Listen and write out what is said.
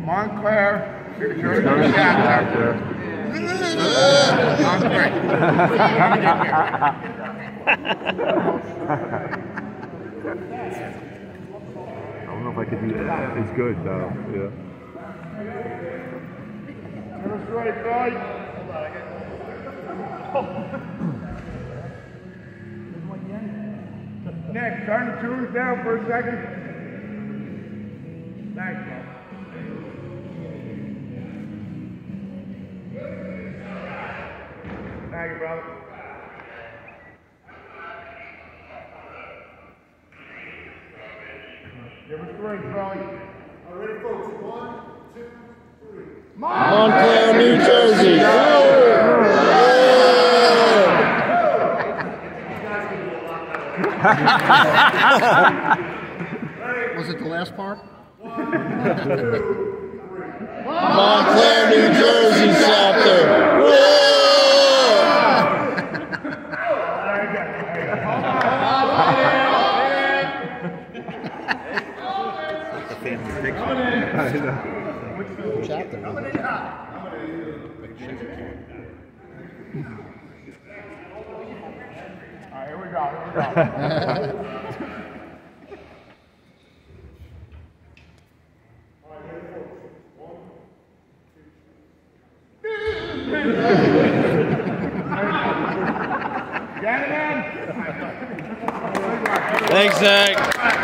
Montclair New Jersey chapter. I'm great. I don't know if I could do that. It's good though. Yeah. That's right, guys. Nick, turn the tubes down for a second. Thanks, bro. Thank you, brother. Give us three, Charlie. All right, folks. 1, 2, 3. Montclair, New Jersey. Was it the last part? 1, 2, 3. Montclair, New Jersey chapter. It's a family picture. I know. Chapter. All right, here we go. Gentlemen. Thanks, Zach.